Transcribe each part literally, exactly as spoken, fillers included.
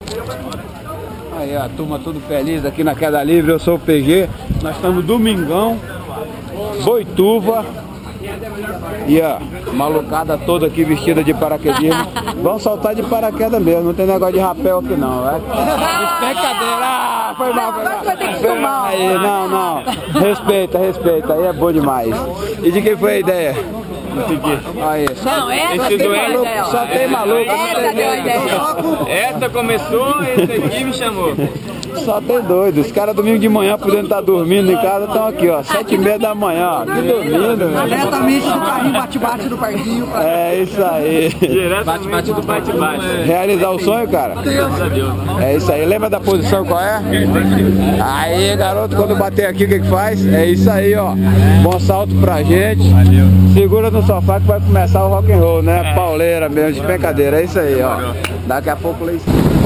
Aí a turma tudo feliz aqui na queda livre, eu sou o P G. Nós estamos Domingão, Boituva. E a malucada toda aqui vestida de paraquedismo. Vamos saltar de paraquedas mesmo, não tem negócio de rapel aqui não, é? Brincadeira! Ah, foi mal, foi mal. Vai ter que tomar. Aí, não, não. Respeita, respeita, aí é bom demais. E de quem foi a ideia? Aí, só, Não, essa esse deu do a ideia, ó. só tem maluco. Essa deu a ideia. Essa começou, esse aqui me chamou. Só tem doido. Os caras domingo de manhã, podendo estar dormindo em casa, estão aqui, ó, sete e meia da manhã, ó, aqui dormindo, velho. Diretamente do carrinho bate-bate do parquinho. Pra... É isso aí. Bate-bate do bate-bate. Realizar o sonho, cara? Graças a Deus. É isso aí. Lembra da posição qual é? Aí, garoto, quando bater aqui, o que que faz? É isso aí, ó. Bom salto pra gente. Valeu. Segura no sofá que vai começar o rock and roll, né? Pauleira mesmo, de brincadeira. É isso aí, ó. Daqui a pouco lá em cima.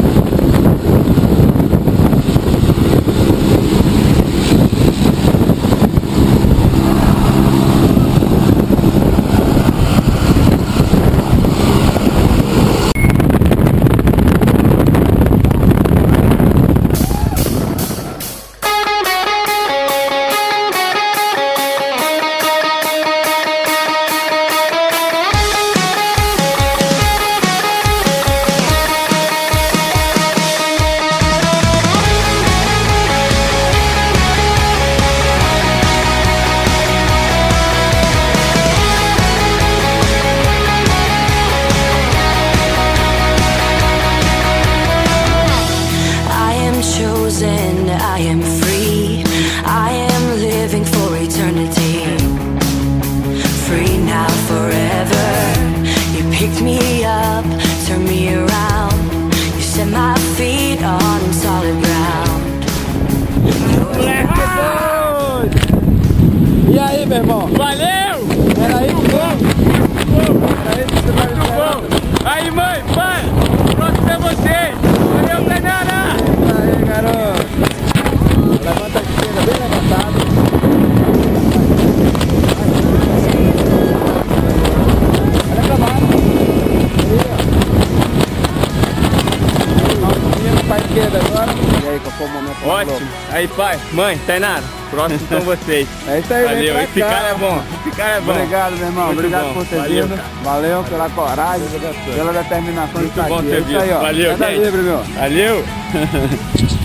I am free, I am living for eternity. Free now, forever. You picked me up, turned me around. You set my feet on solid ground. E aí, meu irmão? Valeu! Era aí que bom! Era aí que você vai Muito bom! Aí, mãe, pai! Próximo é vocês! Valeu, Tainara! Aí, garoto! Levanta a esteira bem levantada. Olha pra baixo. Aí, ó. Pra esquerda agora. E aí, qual foi o momento? Ótimo! Aí, pai, mãe, Tainara, próximo são vocês. É isso aí, Valeu, vem esse pra cá. cara é bom, esse cara é bom. Obrigado, meu irmão. Muito Obrigado bom. por ter Valeu, vindo. cara. Valeu pela coragem, pela determinação de Muito estar bom aqui. ter É isso aí, vindo. ó. Valeu, Queda gente. livre, meu. Valeu!